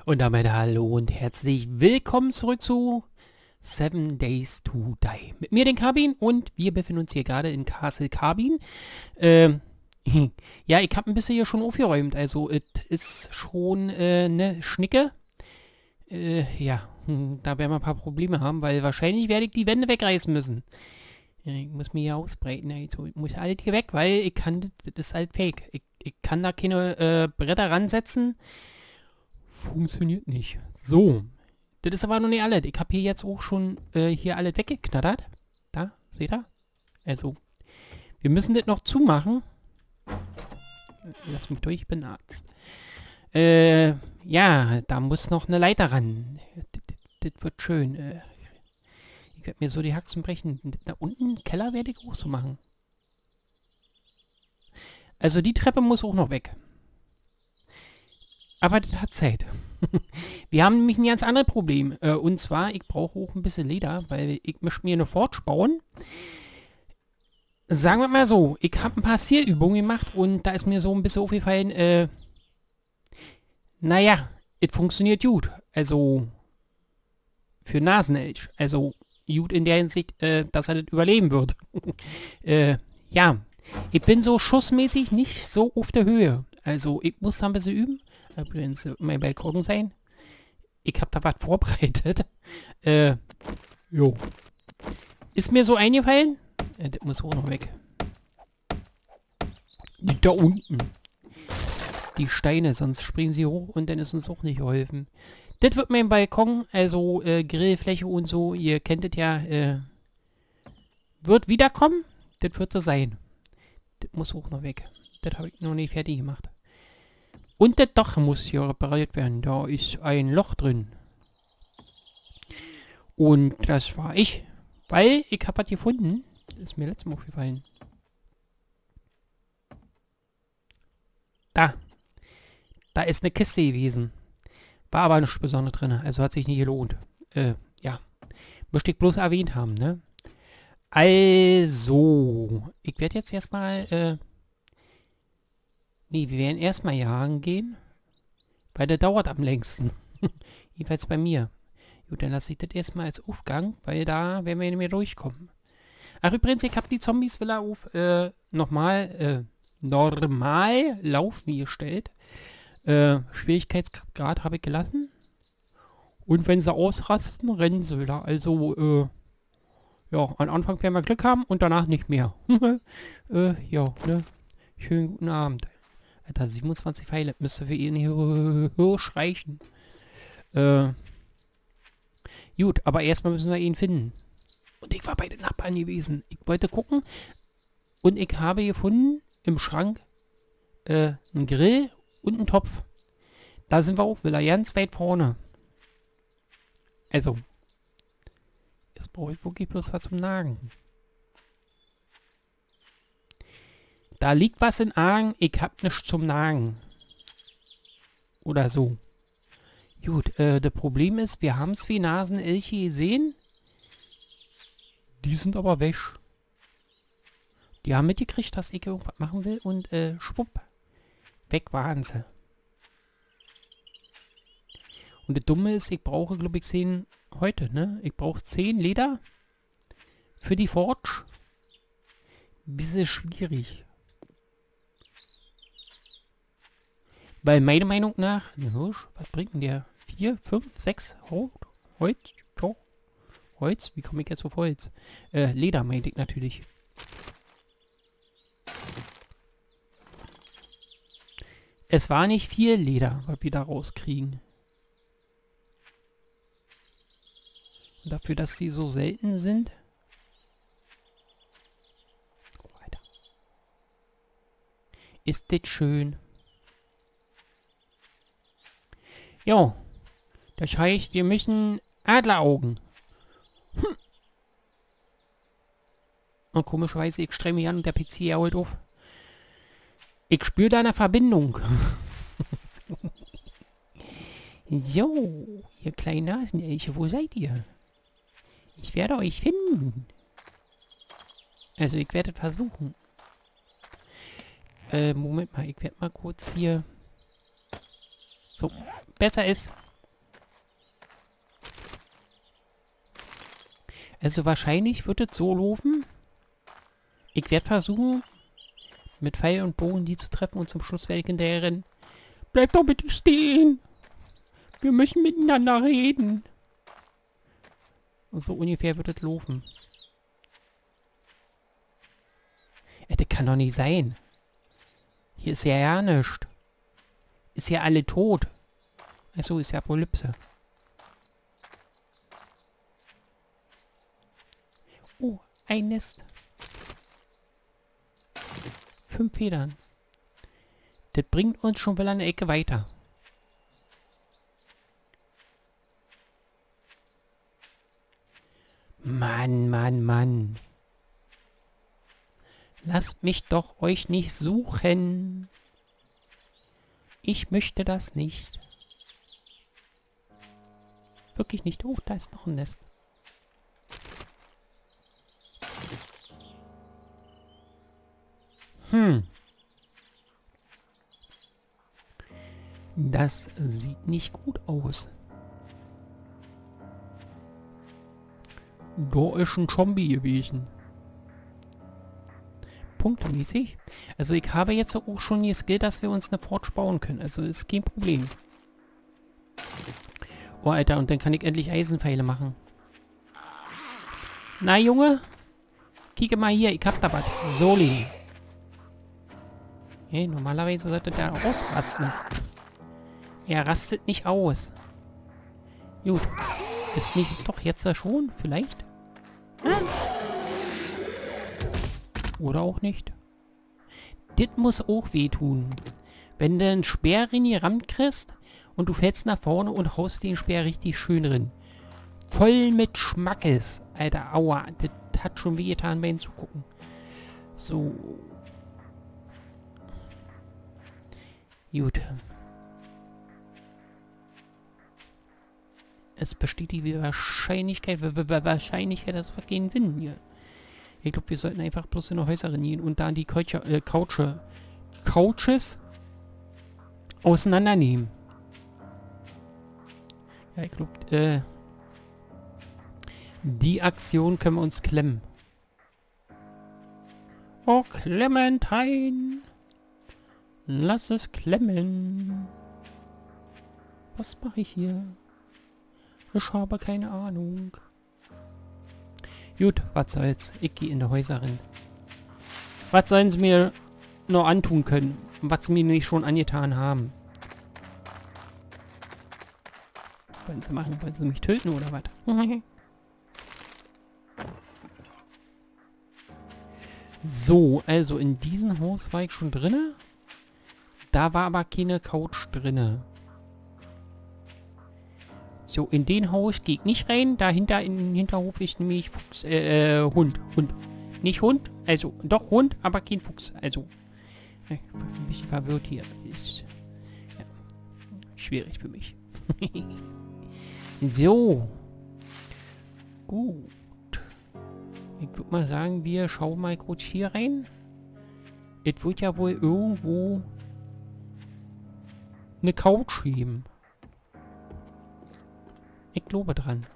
Und damit hallo und herzlich willkommen zurück zu 7 Days to Die. Mit mir, den Carbin, und wir befinden uns hier gerade in Castle Carbin. Ja, ich habe ein bisschen hier schon aufgeräumt, also es ist schon eine Schnicke. Ja, da werden wir ein paar Probleme haben, weil wahrscheinlich werde ich die Wände wegreißen müssen. Ich muss mich hier ausbreiten, also ich muss alles hier weg, weil ich kann, das ist halt fake. Ich kann da keine Bretter ransetzen. Funktioniert nicht. So. Das ist aber noch nicht alles. Ich habe hier jetzt auch schon hier alles weggeknattert. Da, seht ihr? Also, wir müssen das noch zumachen. Lass mich durch, ich bin Arzt. Ja, da muss noch eine Leiter ran. Das wird schön. Ich werde mir so die Haxen brechen. Da unten im Keller werde ich auch so machen. Also die Treppe muss auch noch weg. Aber das hat Zeit. Wir haben nämlich ein ganz anderes Problem. Und zwar, ich brauche auch ein bisschen Leder, weil ich möchte mir eine Forge bauen. Sagen wir mal so, ich habe ein paar Zielübungen gemacht und da ist mir so ein bisschen aufgefallen, naja, es funktioniert gut. Also, für Nasenelch. Also, gut in der Hinsicht, dass er das überleben wird. Ja, ich bin so schussmäßig nicht so auf der Höhe. Also, ich muss da ein bisschen üben. Übrigens, mein Balkon sein. Ich habe da was vorbereitet. Jo. Ist mir so eingefallen. Das muss auch noch weg. Da unten. Die Steine, sonst springen sie hoch und dann ist uns auch nicht geholfen. Das wird mein Balkon, also Grillfläche und so. Ihr kennt es ja. Wird wiederkommen. Das wird so sein. Das muss auch noch weg. Das habe ich noch nicht fertig gemacht. Und das Dach muss hier repariert werden. Da ist ein Loch drin. Und das war ich. Weil ich habe was gefunden. Das ist mir letztes Mal aufgefallen. Da. Da ist eine Kiste gewesen. War aber nichts Besonderes drin. Also hat sich nicht gelohnt. Ja. Möchte ich bloß erwähnt haben, ne? Also. Ich werde jetzt erstmal, nee, wir werden erstmal jagen gehen. Weil der dauert am längsten. Jedenfalls bei mir. Gut, dann lasse ich das erstmal als Aufgang, weil da werden wir nicht mehr durchkommen. Ach, übrigens, ich habe die Zombies-Villa auf nochmal normal laufen gestellt. Schwierigkeitsgrad habe ich gelassen. Und wenn sie ausrasten, rennen sie wieder. Also, ja, am Anfang werden wir Glück haben und danach nicht mehr. Ja, ne? Schönen guten Abend. Alter, 27 Pfeile müsste für ihn Hirsch reichen. Gut, aber erstmal müssen wir ihn finden. Und ich war bei den Nachbarn gewesen. Ich wollte gucken und ich habe gefunden im Schrank einen Grill und einen Topf. Da sind wir auch wieder ganz weit vorne. Also, jetzt brauche ich wirklich bloß was zum Nagen. Da liegt was in Argen, ich hab nichts zum Nagen. Oder so. Gut, das Problem ist, wir haben zwei Nasenelche gesehen. Die sind aber weg. Die haben mitgekriegt, dass ich irgendwas machen will und schwupp. Weg waren sie. Und das Dumme ist, ich brauche, glaube ich, 10 heute, ne? Ich brauche 10 Leder für die Forge. Bisschen schwierig. Weil meiner Meinung nach, ein Hirsch, was bringt denn der? 4, 5, 6 Holz? Holz? Wie komme ich jetzt auf Holz? Leder meinte ich natürlich. Es war nicht viel Leder, was wir da rauskriegen. Und dafür, dass sie so selten sind. Weiter. Ist das schön. Jo. Das heißt, wir müssen Adleraugen. Und komischerweise, ich streng mich an und der PC holt auf. Ich spüre da eine Verbindung. So, ihr kleinen Nasenelche, wo seid ihr? Ich werde euch finden. Also, ich werde versuchen. Moment mal, ich werde mal kurz hier... So, besser ist. Also wahrscheinlich wird es so laufen. Ich werde versuchen, mit Pfeil und Bogen die zu treffen und zum Schluss werde ich hinterher rennen. Bleib doch bitte stehen! Wir müssen miteinander reden. Und so ungefähr wird es laufen. Das kann doch nicht sein. Hier ist ja nichts. Ist ja alle tot. Achso, ist ja Apokalypse. Oh, ein Nest. 5 Federn. Das bringt uns schon wieder eine Ecke weiter. Mann, Mann, Mann. Lasst mich doch euch nicht suchen. Ich möchte das nicht. Wirklich nicht. Oh, da ist noch ein Nest. Das sieht nicht gut aus. Da ist ein Zombie gewesen. Punktemäßig. Also ich habe jetzt auch schon die Skill, dass wir uns eine Forge bauen können. Also ist kein Problem. Oh, Alter, und dann kann ich endlich Eisenpfeile machen. Na, Junge? Kicke mal hier, ich hab da was. Soli. Hey, normalerweise sollte der ausrasten. Er rastet nicht aus. Gut. Ist nicht... Doch, jetzt schon? Vielleicht? Oder auch nicht. Das muss auch wehtun. Wenn du einen Speer reingerammt kriegst und du fällst nach vorne und haust den Speer richtig schön drin. Voll mit Schmackes. Alter, aua. Das hat schon wehgetan beim Zugucken. So. Gut. Es besteht die Wahrscheinlichkeit, dass wir gewinnen hier. Ich glaube, wir sollten einfach bloß in eine Häuser gehen und da die Couches auseinandernehmen. Ja, ich glaube, die Aktion können wir uns klemmen. Oh, Clementine! Lass es klemmen. Was mache ich hier? Ich habe keine Ahnung. Gut, was soll's. Ich gehe in die Häuser rein. Was sollen sie mir noch antun können? Was sie mir nicht schon angetan haben? Wollen sie machen? Wollen sie mich töten oder was? So, also in diesem Haus war ich schon drinne. Da war aber keine Couch drinne. So, in den Haus gehe ich nicht rein. Dahinter in den Hinterhof ist nämlich Fuchs, Hund. Nicht Hund, also doch Hund, aber kein Fuchs. Also, ein bisschen verwirrt hier. Ist ja, schwierig für mich. So. Gut. Ich würde mal sagen, wir schauen mal kurz hier rein. Es wird ja wohl irgendwo eine Couch geben. Ich glaube dran.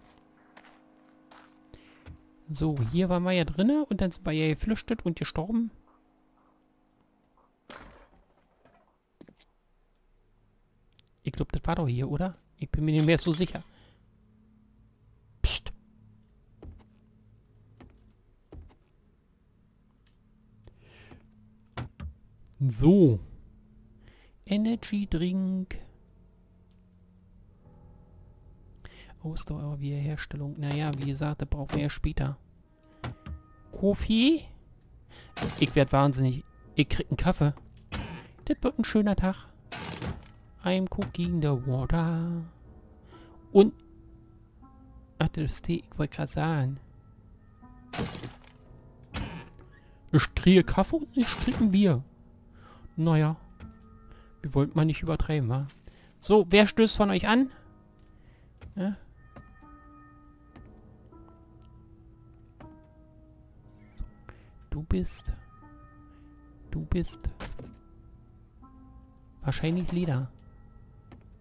So, hier waren wir ja drinne und dann sind wir ja geflüchtet und gestorben. Ich glaube, das war doch hier, oder? Ich bin mir nicht mehr so sicher. Psst. So. Energy Drink. Ausdauerwiederherstellung. Naja, wie gesagt, das brauchen wir ja später. Kofi? Ich werde wahnsinnig. Ich krieg einen Kaffee. Das wird ein schöner Tag. I'm cooking the water. Und... Ach, das ist Tee. Ich wollte gerade sagen. Ich kriege Kaffee und ich kriege ein Bier. Naja. Wir wollten mal nicht übertreiben, wa? So, wer stößt von euch an? Ja? So. Du bist wahrscheinlich Leder.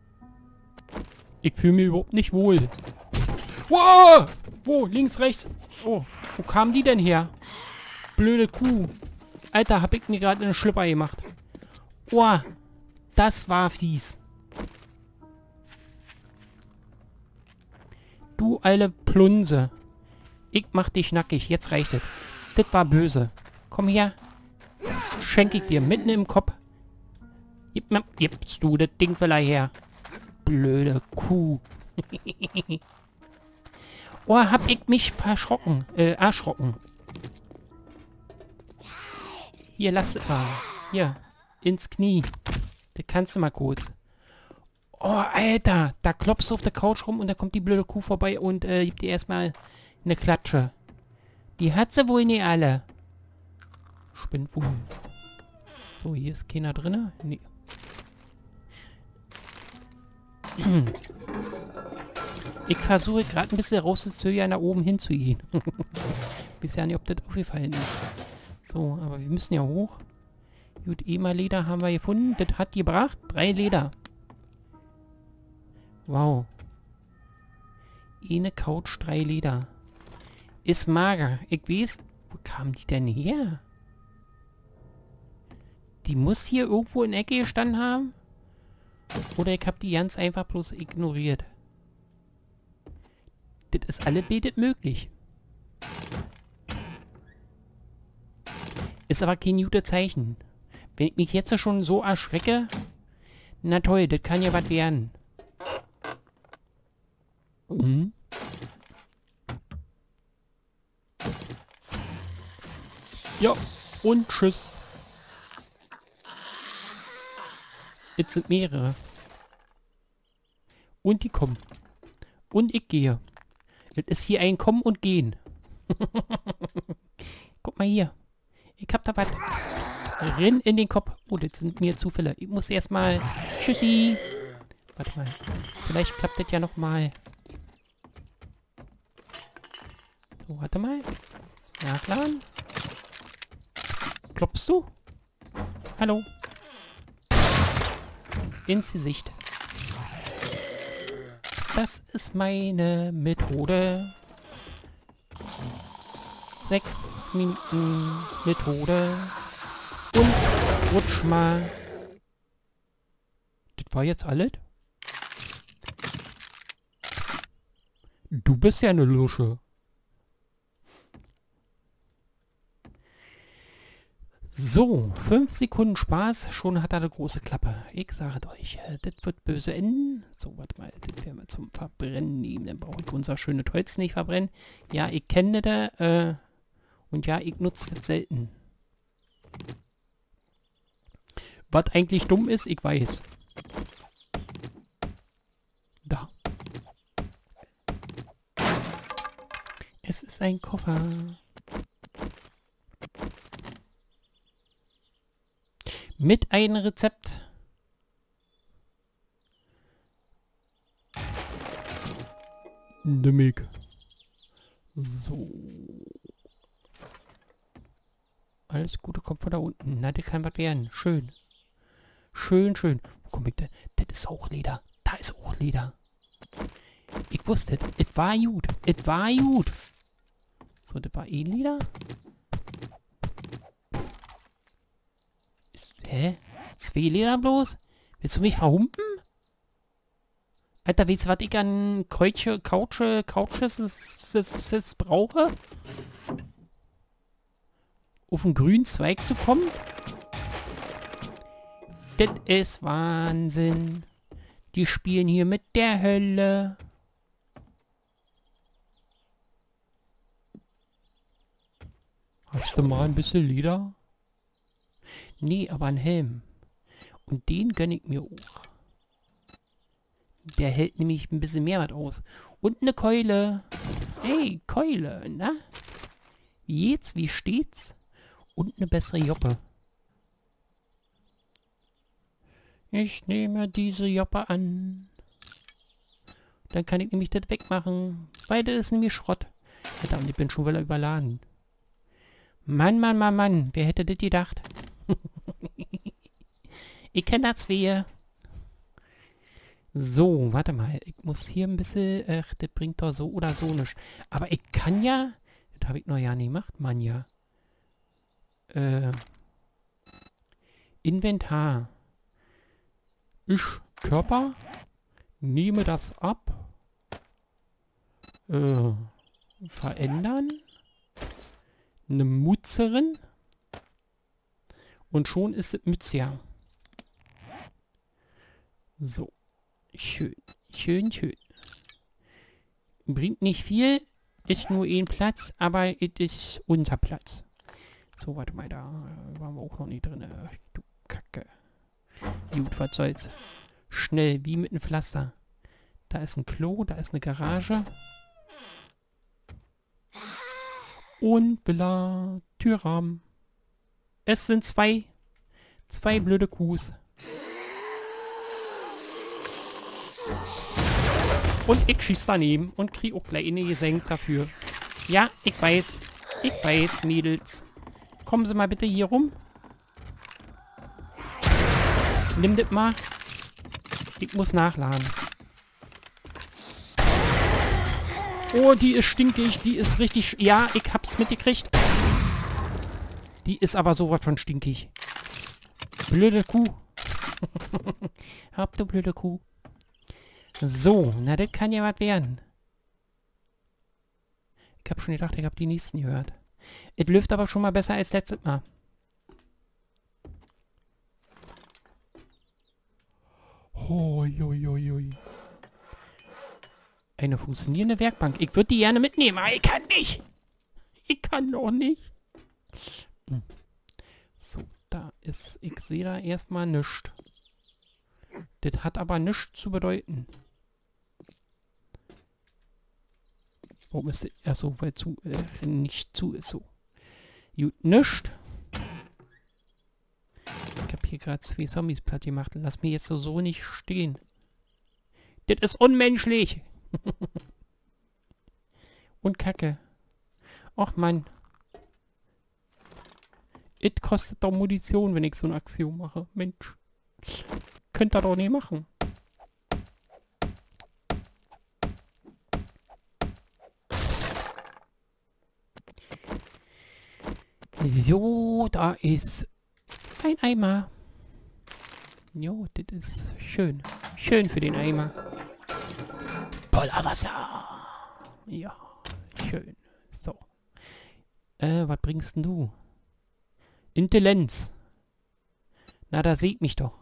Ich fühle mich überhaupt nicht wohl. Wow! Wo? Links, rechts? Oh, wo kam die denn her? Blöde Kuh. Alter, hab ich mir gerade einen Schlüpper gemacht. Oh, das war fies. Du alte Plunse. Ich mach dich nackig. Jetzt reicht es. Das war böse. Komm her. Schenke ich dir mitten im Kopf. Gibst du das Ding vielleicht her. Blöde Kuh. Oh, hab ich mich erschrocken. Hier, lass es mal. Hier, ins Knie. Das kannst du mal kurz. Oh, Alter, da klopfst du auf der Couch rum und da kommt die blöde Kuh vorbei und gibt dir erstmal eine Klatsche. Die hat sie wohl nicht alle. Spinnt wohl. So, hier ist keiner drin. Nee. Ich versuche gerade ein bisschen rauszuzögern, nach oben hinzugehen. Weiß ja nicht, ob das aufgefallen ist. So, aber wir müssen ja hoch. Gut, EMA-Leder haben wir gefunden. Das hat gebracht. 3 Leder. Wow. Eine Couch, 3 Leder. Ist mager. Ich weiß, wo kam die denn her? Die muss hier irgendwo in der Ecke gestanden haben. Oder ich habe die ganz einfach bloß ignoriert. Das ist alles betet möglich. Ist aber kein gutes Zeichen. Wenn ich mich jetzt schon so erschrecke... Na toll, das kann ja was werden. Mhm. Ja, und tschüss. Jetzt sind mehrere. Und die kommen. Und ich gehe. Das ist hier ein Kommen und Gehen. Guck mal hier. Ich hab da was. Rinn in den Kopf. Oh, das sind mir Zufälle. Ich muss erstmal... Tschüssi. Warte mal. Vielleicht klappt das ja nochmal. So, warte mal. Nachladen. Klopfst du? Hallo. Ins Gesicht. Das ist meine Methode. 6 Minuten Methode. Und rutsch mal. Das war jetzt alles? Du bist ja eine Lusche. So, 5 Sekunden Spaß, schon hat er eine große Klappe. Ich sage euch, das wird böse enden. So, warte mal, das werden wir zum Verbrennen nehmen. Dann brauche ich unser schönes Holz nicht verbrennen. Ja, ich kenne das, und ja, ich nutze das selten. Was eigentlich dumm ist, ich weiß. Da. Es ist ein Koffer. Mit einem Rezept. Nimmig. So. Alles Gute kommt von da unten. Na, das kann was werden. Schön. Schön, schön. Wo komme ich denn? Das ist auch Leder. Da ist auch Leder. Ich wusste es. Es war gut. Es war gut. So, das war eh Leder. Hä? 2 Leder bloß? Willst du mich verhumpen? Alter, weißt du, was ich an Couches brauche? Auf einen grünen Zweig zu kommen? Das ist Wahnsinn. Die spielen hier mit der Hölle. Hast du mal ein bisschen Leder? Nee, aber ein Helm. Und den gönne ich mir auch. Der hält nämlich ein bisschen mehr was aus. Und eine Keule. Ey, Keule, na? Jetzt, wie steht's? Und eine bessere Joppe. Ich nehme diese Joppe an. Dann kann ich nämlich das wegmachen. Weil das ist nämlich Schrott. Alter, und ich bin schon wieder überladen. Mann, Mann, Mann, Mann. Wer hätte das gedacht? Ich kenne das wehe. So, warte mal. Ich muss hier ein bisschen... Ach, das bringt doch so oder so nichts. Aber ich kann ja was habe ich noch ja nicht gemacht, Mann, ja. Inventar. Ich, Körper, nehme das ab. Verändern. Eine Mutzerin. Und schon ist es Mütze. So. Schön. Schön, schön. Bringt nicht viel. Ist nur ein Platz, aber es ist unser Platz. So, warte mal, da waren wir auch noch nie drin. Ach, du Kacke. Gut, was soll's. Schnell, wie mit einem Pflaster. Da ist ein Klo, da ist eine Garage. Und Villa, Türrahmen. Es sind zwei blöde Kuhs. Und ich schieß daneben und krieg auch gleich eine gesenkt dafür. Ja, ich weiß, Mädels. Kommen Sie mal bitte hier rum. Nimm das mal. Ich muss nachladen. Oh, die ist stinkig. Die ist richtig... Ja, ich hab's mitgekriegt. Die ist aber sowas von stinkig. Blöde Kuh. Hab du blöde Kuh. So, na das kann ja was werden. Ich hab schon gedacht, ich hab die nächsten gehört. Es läuft aber schon mal besser als letztes Mal. Hoi. Eine funktionierende Werkbank. Ich würde die gerne mitnehmen, aber ich kann nicht. Ich kann doch nicht. So, da ist... Ich sehe da erstmal nichts. Das hat aber nichts zu bedeuten. Warum ist das? Achso, weil zu... nicht zu ist so. Gut, nichts. Ich habe hier gerade 2 Zombies platt gemacht. Lass mich jetzt so nicht stehen. Das ist unmenschlich. Und Kacke. Och Mann. Es kostet doch Munition, wenn ich so eine Aktion mache. Mensch. Könnt ihr doch nicht machen. So, da ist ein Eimer. Jo, das ist schön. Schön für den Eimer. Voller Wasser. Ja, schön. So. Was bringst denn du? Intelligenz. Na, da seht mich doch.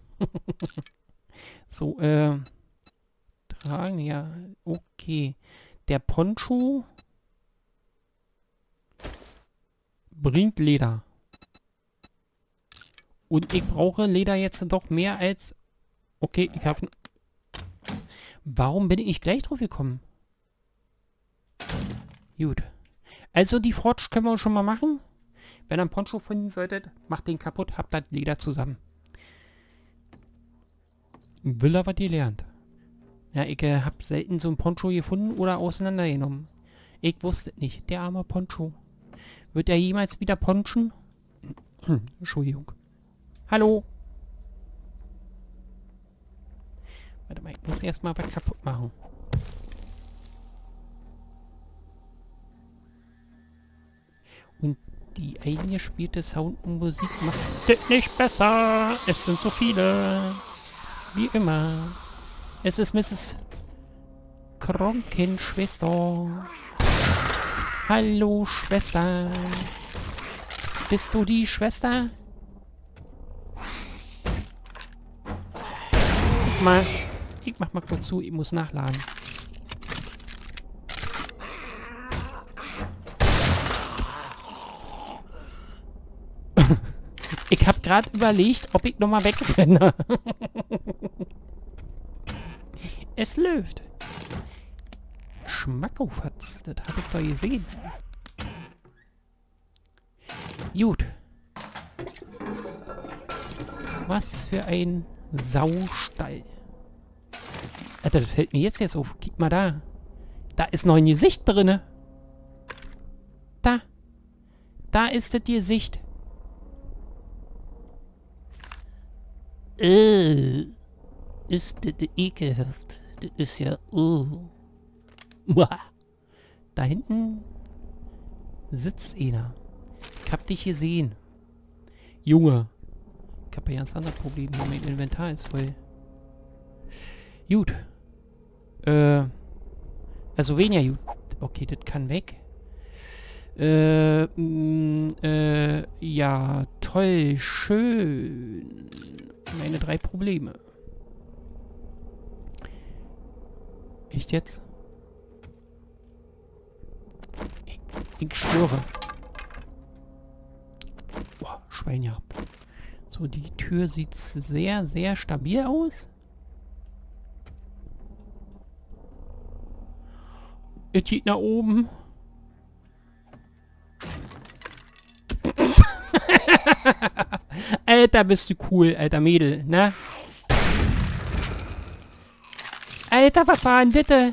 So, tragen, ja, okay. Der Poncho bringt Leder. Und ich brauche Leder jetzt doch mehr als... Okay, ich habe... Warum bin ich nicht gleich drauf gekommen? Gut. Also die Forge können wir schon mal machen. Wenn ihr einen Poncho finden solltet, macht den kaputt, habt das Leder zusammen. Will er was gelernt. Ja, ich habe selten so einen Poncho gefunden oder auseinandergenommen. Ich wusste es nicht. Der arme Poncho. Wird er jemals wieder ponchen? Entschuldigung. Hallo? Warte mal, ich muss erstmal was kaputt machen. Und die eingespielte Sound und Musik macht das nicht besser. Es sind so viele. Wie immer. Es ist Mrs. Kronkin Schwester. Hallo, Schwester. Bist du die Schwester? Ich mach mal kurz zu, ich muss nachladen. Ich habe gerade überlegt, ob ich nochmal wegrenne. Es läuft. Schmackofatz, das habe ich doch gesehen. Gut. Was für ein Saustall. Alter, das fällt mir jetzt auf. Guck mal da. Da ist noch ein Gesicht drinne. Da. Da ist das Gesicht. Ist das ekelhaft. Das ist ja... Da hinten Sitzt einer. Ich hab dich gesehen. Junge. Ich hab ja ganz andere Probleme. Hier, mein Inventar ist voll. Gut. Also weniger gut. Okay, das kann weg. Ja, toll, schön. Meine 3 Probleme. Echt jetzt? Ich schwöre. Boah, Schwein gehabt. So, die Tür sieht sehr, sehr stabil aus. Es geht nach oben. Alter, bist du cool, alter Mädel, ne? Alter, was war denn das?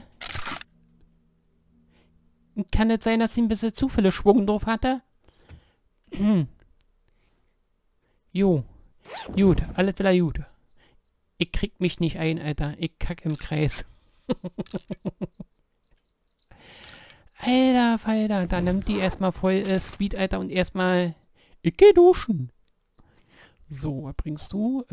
Kann es sein, dass sie ein bisschen zu viele Schwung drauf hatte? Jo. Gut, alles wieder gut. Ich krieg mich nicht ein, Alter. Ich kack im Kreis. Alter, Falter. Da nimmt die erstmal voll Speed, Alter, und erstmal... Ich geh duschen. So, was bringst du?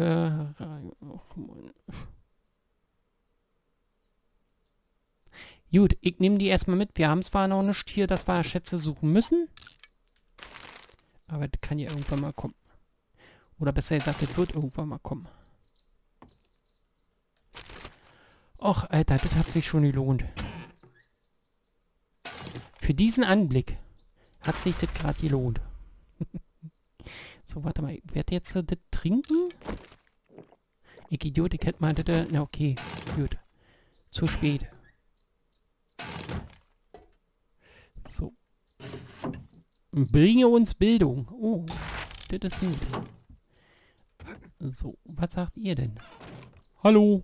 Gut, ich nehme die erstmal mit. Wir haben zwar noch nicht hier, dass wir Schätze suchen müssen. Aber das kann ja irgendwann mal kommen. Oder besser gesagt, das wird irgendwann mal kommen. Och, Alter, das hat sich schon gelohnt. Für diesen Anblick hat sich das gerade gelohnt. So, warte mal. Ich werde jetzt das trinken. Ich Idiot, ich hätte mal das... Na, okay. Gut. Zu spät. So. Bringe uns Bildung. Oh, das ist gut. So, was sagt ihr denn? Hallo?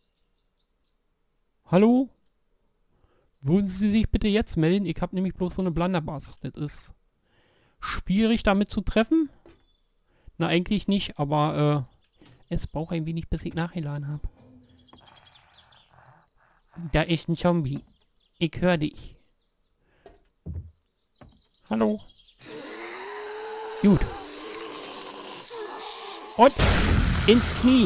Hallo? Würden Sie sich bitte jetzt melden? Ich habe nämlich bloß so eine Blunderbuss. Das ist schwierig damit zu treffen. Na, eigentlich nicht, aber es braucht ein wenig, bis ich nachgeladen habe. Da ist ein Zombie. Ich höre dich. Hallo? Gut. Und ins Knie.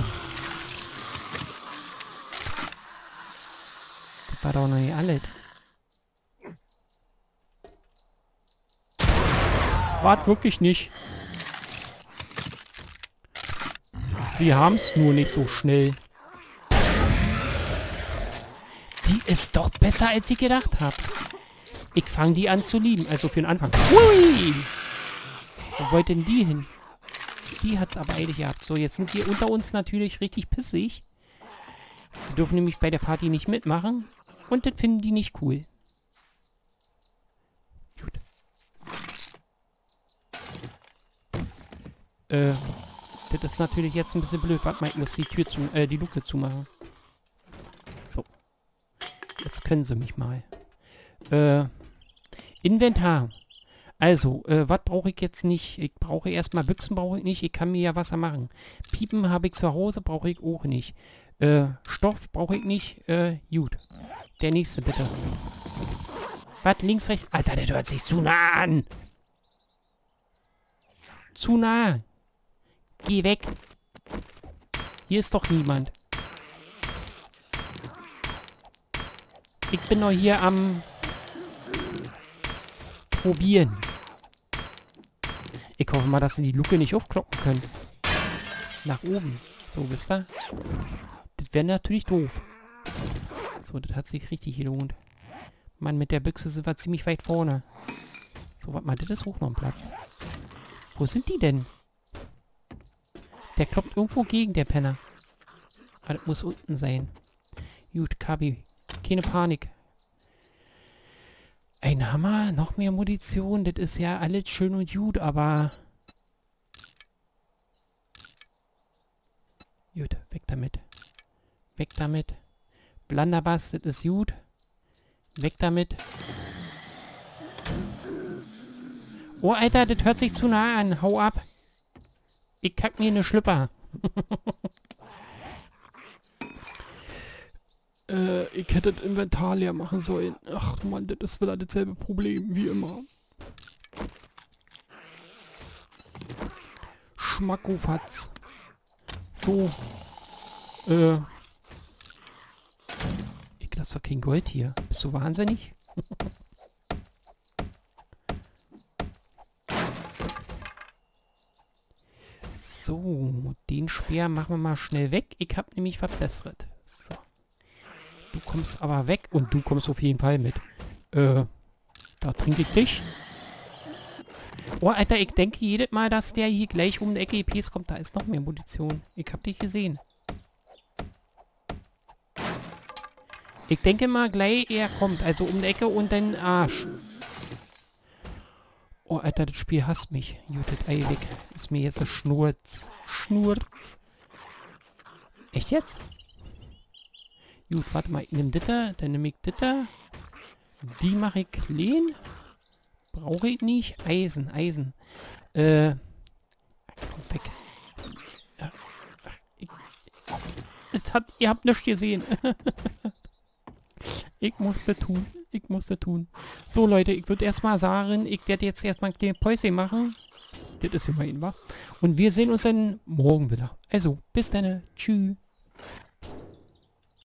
Das war doch noch nicht alles. Wart wirklich nicht. Sie haben es nur nicht so schnell. Die ist doch besser, als ich gedacht habe. Ich fange die an zu lieben. Also für den Anfang. Hui! Wo wollt denn die hin? Die hat's aber eilig gehabt. So, jetzt sind die unter uns natürlich richtig pissig. Die dürfen nämlich bei der Party nicht mitmachen. Und das finden die nicht cool. Gut. Das ist natürlich jetzt ein bisschen blöd. Warte mal, ich muss die Luke zumachen. So. Jetzt können sie mich mal. Inventar. Also, was brauche ich jetzt nicht? Ich brauche erstmal Büchsen, brauche ich nicht. Ich kann mir ja Wasser machen. Piepen habe ich zu Hause, brauche ich auch nicht. Stoff brauche ich nicht. Gut. Der nächste, bitte. Was? Links, rechts? Alter, der hört sich zu nah an. Zu nah. Geh weg. Hier ist doch niemand. Ich bin noch hier am probieren. Ich hoffe mal, dass sie die Luke nicht aufkloppen können. Nach oben. So, wisst ihr? Das wäre natürlich doof. So, das hat sich richtig gelohnt. Mann, mit der Büchse sind wir ziemlich weit vorne. So, warte mal, das ist hoch noch ein Platz. Wo sind die denn? Der kloppt irgendwo gegen, der Penner. Ah, das muss unten sein. Gut, Kabi. Keine Panik. Ein Hammer, noch mehr Munition. Das ist ja alles schön und gut, aber... Gut, weg damit. Weg damit. Blunderbuss, das ist gut. Weg damit. Oh, Alter, das hört sich zu nah an. Hau ab. Ich kack mir eine Schlüpper. Ich hätte das Inventar leer machen sollen. Ach Mann, das ist wieder dasselbe Problem wie immer. Schmackofatz. So. Ich lasse doch kein Gold hier. Bist du wahnsinnig? So, den Speer machen wir mal schnell weg. Ich habe nämlich verbessert. So. Du kommst aber weg und du kommst auf jeden Fall mit. Da trinke ich dich. Oh, Alter, ich denke jedes Mal, dass der hier gleich um die Ecke EPs kommt. Da ist noch mehr Munition. Ich hab dich gesehen. Ich denke mal gleich, er kommt. Also um die Ecke und dann Arsch. Oh, Alter, das Spiel hasst mich. Jutet Ei weg. Ist mir jetzt ein Schnurz. Schnurz. Echt jetzt? Gut, warte mal. Ich nehme Ditter. Dann nehme ich Ditter. Die mache ich clean. Brauche ich nicht. Eisen, Eisen. Komm weg. Ja. Ihr habt nichts gesehen. Ich musste tun. Ich musste tun. So, Leute, ich würde erstmal sagen, ich werde jetzt erstmal ein kleines Päuschen machen. Das ist immerhin, wa? Und wir sehen uns dann morgen wieder. Also, bis dann. Tschüss.